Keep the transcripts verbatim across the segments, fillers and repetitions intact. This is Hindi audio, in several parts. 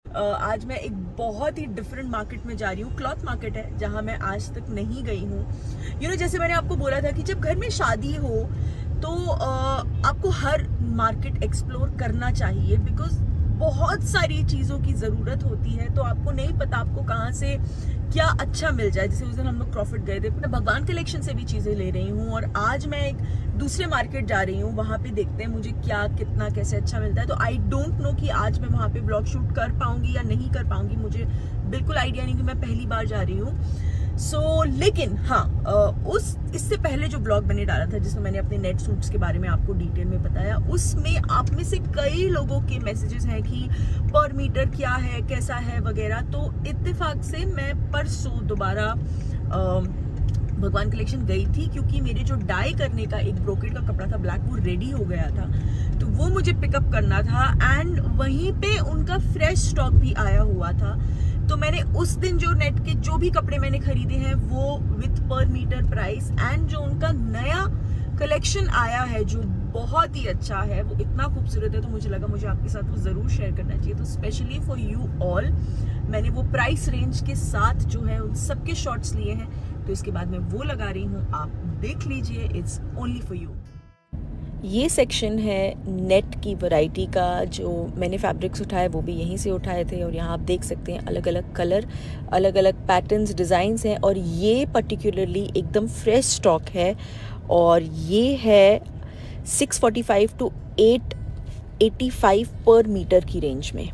uh, आज मैं एक बहुत ही डिफरेंट मार्केट में जा रही हूँ। क्लॉथ मार्केट है जहाँ मैं आज तक नहीं गई हूँ। यू नो जैसे मैंने आपको बोला था कि जब घर में शादी हो तो uh, आपको हर मार्केट एक्सप्लोर करना चाहिए, बिकॉज बहुत सारी चीज़ों की ज़रूरत होती है, तो आपको नहीं पता आपको कहाँ से क्या अच्छा मिल जाए। जैसे उस दिन हम लोग क्रॉफर्ड गए थे, मैं भगवान कलेक्शन से भी चीज़ें ले रही हूँ, और आज मैं एक दूसरे मार्केट जा रही हूँ, वहाँ पे देखते हैं मुझे क्या कितना कैसे अच्छा मिलता है। तो आई डोंट नो कि आज मैं वहाँ पे ब्लॉग शूट कर पाऊंगी या नहीं कर पाऊंगी, मुझे बिल्कुल आइडिया नहीं कि मैं पहली बार जा रही हूँ। सो so, लेकिन हाँ, उस इससे पहले जो ब्लॉग मैंने डाला था जिसमें मैंने अपने नेट सूट्स के बारे में आपको डिटेल में बताया, उसमें आप में से कई लोगों के मैसेजेस हैं कि पर मीटर क्या है, कैसा है वगैरह। तो इत्तेफाक से मैं परसों दोबारा भगवान कलेक्शन गई थी, क्योंकि मेरे जो डाई करने का एक ब्रोकेट का कपड़ा था ब्लैक, वो रेडी हो गया था, तो वो मुझे पिकअप करना था। एंड वहीं पे उनका फ्रेश स्टॉक भी आया हुआ था। तो मैंने उस दिन जो नेट के जो भी कपड़े मैंने खरीदे हैं वो विथ पर मीटर प्राइस, एंड जो उनका नया कलेक्शन आया है जो बहुत ही अच्छा है, वो इतना खूबसूरत है, तो मुझे लगा मुझे आपके साथ वो ज़रूर शेयर करना चाहिए। तो स्पेशली फॉर यू ऑल मैंने वो प्राइस रेंज के साथ जो है उन सबके शॉर्ट्स लिए हैं, तो इसके बाद मैं वो लगा रही हूँ, आप देख लीजिए, इट्स ओनली फॉर यू। ये सेक्शन है नेट की वैरायटी का। जो मैंने फैब्रिक्स उठाए वो भी यहीं से उठाए थे, और यहाँ आप देख सकते हैं अलग अलग कलर, अलग अलग पैटर्न्स, डिज़ाइंस हैं, और ये पर्टिकुलरली एकदम फ्रेश स्टॉक है, और ये है six forty five two eight eighty five पर मीटर की रेंज में।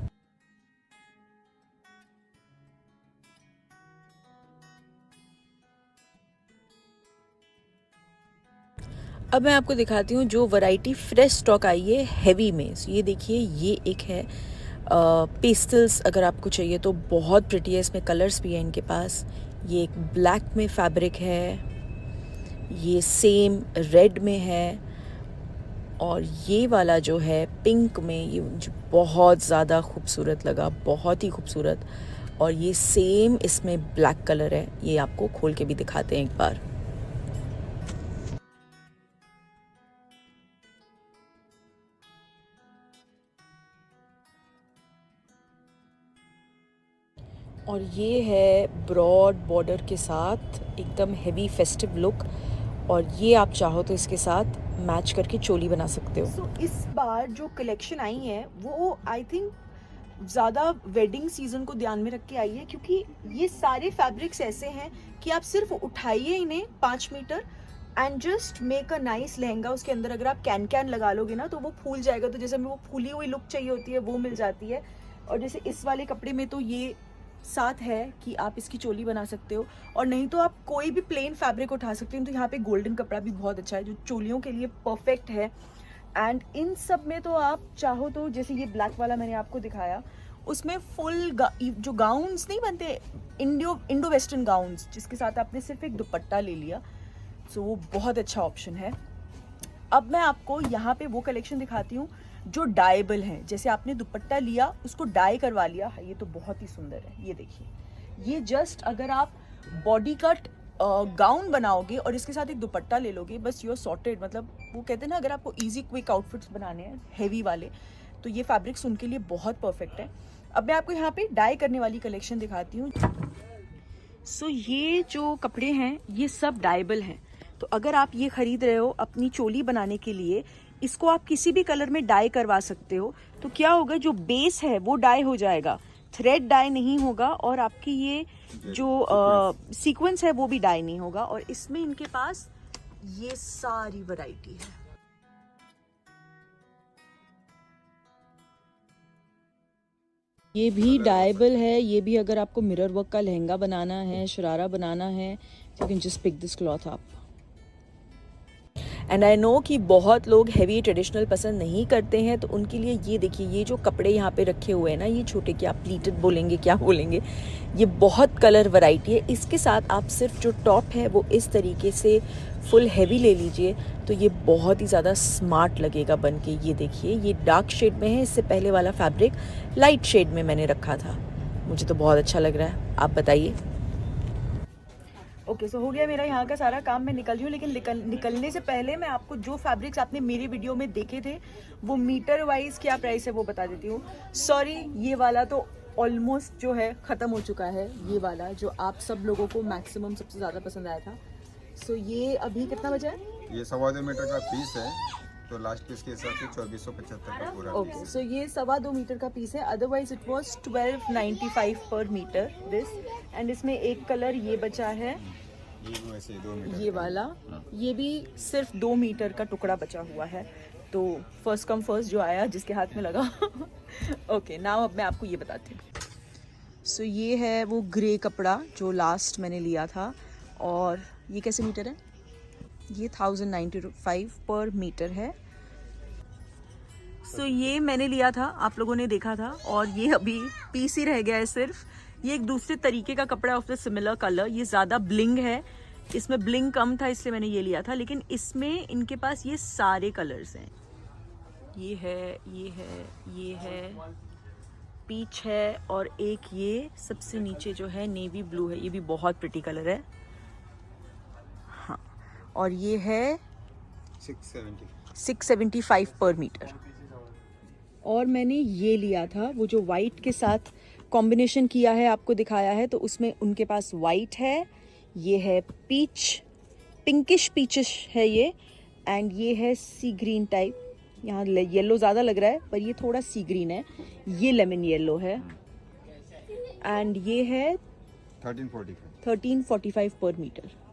अब मैं आपको दिखाती हूँ जो वैरायटी फ्रेश स्टॉक आई है हैवी में। so ये देखिए, ये एक है पेस्टल्स, अगर आपको चाहिए तो बहुत प्रिटी है, इसमें कलर्स भी हैं इनके पास। ये एक ब्लैक में फैब्रिक है, ये सेम रेड में है, और ये वाला जो है पिंक में, ये मुझे बहुत ज़्यादा खूबसूरत लगा, बहुत ही खूबसूरत। और ये सेम इसमें ब्लैक कलर है, ये आपको खोल के भी दिखाते हैं एक बार। और ये है ब्रॉड बॉर्डर के साथ एकदम हेवी फेस्टिव लुक, और ये आप चाहो तो इसके साथ मैच करके चोली बना सकते हो। so, इस बार जो कलेक्शन आई है वो आई थिंक ज़्यादा वेडिंग सीजन को ध्यान में रख के आई है, क्योंकि ये सारे फैब्रिक्स ऐसे हैं कि आप सिर्फ उठाइए इन्हें पाँच metre and just make a nice lehenga. उसके अंदर अगर आप कैन कैन लगा लोगे ना तो वो फूल जाएगा, तो जैसे हमें वो फूली हुई लुक चाहिए होती है वो मिल जाती है। और जैसे इस वाले कपड़े में तो ये साथ है कि आप इसकी चोली बना सकते हो, और नहीं तो आप कोई भी प्लेन फैब्रिक उठा सकते हैं। तो यहाँ पे गोल्डन कपड़ा भी बहुत अच्छा है जो चोलियों के लिए परफेक्ट है। एंड इन सब में तो आप चाहो तो, जैसे ये ब्लैक वाला मैंने आपको दिखाया, उसमें फुल गा, जो गाउन्स नहीं बनते, इंडो इंडो वेस्टर्न गाउन्स, जिसके साथ आपने सिर्फ एक दुपट्टा ले लिया, सो वो बहुत अच्छा ऑप्शन है। अब मैं आपको यहाँ पे वो कलेक्शन दिखाती हूँ जो डाइबल है। जैसे आपने दुपट्टा लिया, उसको डाई करवा लिया, ये तो बहुत ही सुंदर है। ये देखिए, ये जस्ट अगर आप बॉडी कट गाउन बनाओगे और इसके साथ एक दुपट्टा ले लोगे, बस यू आर सॉर्टेड। मतलब वो कहते हैं ना, अगर आपको इजी क्विक आउटफिट्स बनाने हैं हेवी वाले, तो ये फैब्रिक्स उनके लिए बहुत परफेक्ट है। अब मैं आपको यहाँ पे डाई करने वाली कलेक्शन दिखाती हूँ। सो so, ये जो कपड़े हैं ये सब डाइबल हैं। तो अगर आप ये खरीद रहे हो अपनी चोली बनाने के लिए, इसको आप किसी भी कलर में डाई करवा सकते हो। तो क्या होगा, जो बेस है वो डाई हो जाएगा, थ्रेड डाई नहीं होगा, और आपकी ये जो सीक्वेंस है वो भी डाई नहीं होगा। और इसमें इनके पास ये सारी वैरायटी है। ये भी डाइबल है, ये भी अगर आपको मिरर वर्क का लहंगा बनाना है, शरारा बनाना है, you can just pick this cloth up. And I know कि बहुत लोग हैवी ट्रेडिशनल पसंद नहीं करते हैं, तो उनके लिए ये देखिए, ये जो कपड़े यहाँ पे रखे हुए हैं ना, ये छोटे, क्या प्लीटेड बोलेंगे क्या बोलेंगे, ये बहुत कलर वैरायटी है। इसके साथ आप सिर्फ जो टॉप है वो इस तरीके से फुल हैवी ले लीजिए, तो ये बहुत ही ज़्यादा स्मार्ट लगेगा बन के। ये देखिए, ये डार्क शेड में है, इससे पहले वाला फैब्रिक लाइट शेड में मैंने रखा था। मुझे तो बहुत अच्छा लग रहा है, आप बताइए। ओके सो हो गया मेरा यहाँ का सारा काम, मैं निकल रही हूँ। लेकिन निकल निकलने से पहले मैं आपको जो फैब्रिक्स आपने मेरी वीडियो में देखे थे वो मीटर वाइज क्या प्राइस है वो बता देती हूँ। सॉरी, ये वाला तो ऑलमोस्ट जो है ख़त्म हो चुका है, ये वाला जो आप सब लोगों को मैक्सिमम सबसे ज़्यादा पसंद आया था। सो ये अभी कितना बचा है? ये सवा दो मीटर का पीस है, तो लास्ट पीस के हिसाब से चौबीस सौ पचहत्तर का पूरा। ओके सो ये सवा दो मीटर का पीस है, otherwise it was twelve ninety five पर मीटर दिस। एंड इसमें एक कलर ये बचा है, ये वैसे दो मीटर ये वाला, ये भी सिर्फ दो मीटर का टुकड़ा बचा हुआ है। तो फर्स्ट कम फर्स्ट जो आया जिसके हाथ में लगा। ओके नाउ अब मैं आपको ये बताती हूँ। सो so, ये है वो ग्रे कपड़ा जो लास्ट मैंने लिया था, और ये कैसे मीटर है? ये थाउजेंड नाइन्टी फाइव पर मीटर है। सो so, ये मैंने लिया था, आप लोगों ने देखा था, और ये अभी पीस ही रह गया है सिर्फ। ये एक दूसरे तरीके का कपड़ा ऑफ द सिमिलर कलर, ये ज़्यादा ब्लिंग है, इसमें ब्लिंग कम था इसलिए मैंने ये लिया था। लेकिन इसमें इनके पास ये सारे कलर्स हैं, ये है, ये है, ये है, पीच है, और एक ये सबसे नीचे जो है नेवी ब्लू है, ये भी बहुत प्रिटी कलर है। हाँ, और ये है सिक्स सेवेंटी फाइव पर मीटर। और मैंने ये लिया था वो जो वाइट के साथ कॉम्बिनेशन किया है, आपको दिखाया है, तो उसमें उनके पास वाइट है, ये है पीच, पिंकिश पीचिश है ये, एंड ये है सी ग्रीन टाइप। यहाँ येलो ज़्यादा लग रहा है पर ये थोड़ा सी ग्रीन है, ये लेमन येलो है, एंड ये है thirteen forty five thirteen forty five पर मीटर।